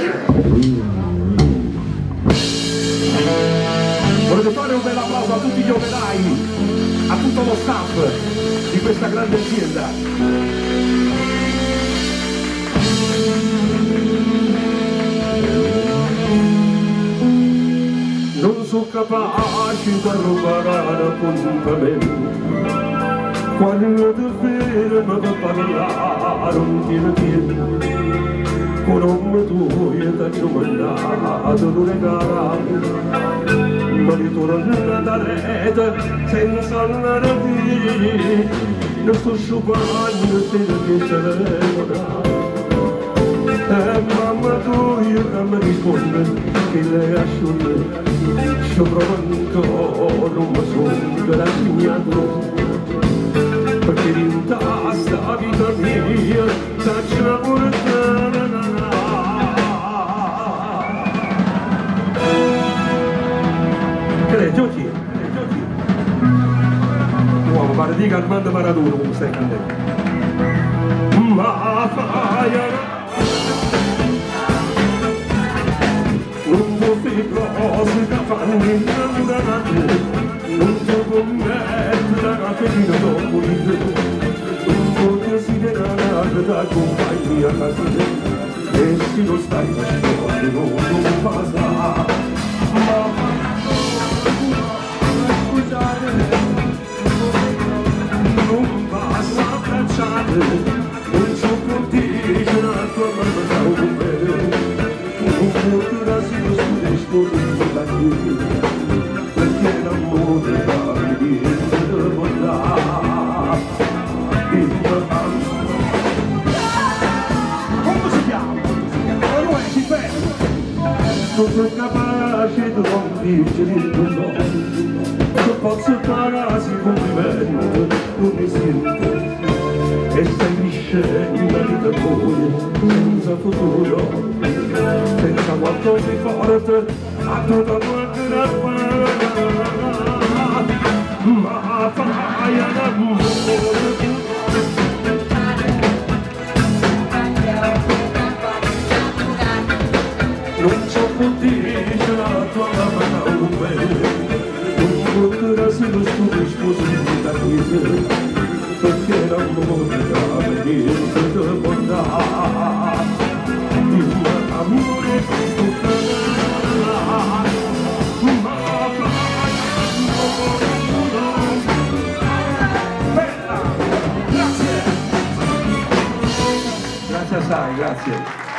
Volete fare un bel applauso a tutti gli operai, a tutto lo staff di questa grande azienda. Non sono capace di rubare appuntamento, quando ti fermi per parlare un tieno, con nome tuo io ti ho mandato un regalo, ma ritorno da rete senza andare via, non sto sciupando se non mi telefono. Mamma tu io che mi risponde che lei asciuga, ci provo ancora ma sono rassegnato, perché in tasta vita mia taccia portare. Che lei giochi? Uomo, ma dica Armando Maradona come stai cantando. Ma fai non vuoi cose che fanno innamorare, non ti commettere la fedina dopo il non vuoi desiderare da compagnia a casa e se non stai facendo non passa, ma scusate, non basta abbracciare, non so condice la tua mano da un bel perché l'amore va niente volare. Come si chiama? Non è si ferma. Non sono capace di non dirci no, non posso farsi complimento, non mi sento e sei scena di terrore senza futuro, senza qualcosa di forte a tutta parte da fare, ma fai l'amore. Non so condice la tua mamma un bene, non potrà se lo studio sposo di da chiesa, perché l'amore da niente ti può dare, il mio amore questo canale, ma bella, grazie, grazie assai, grazie.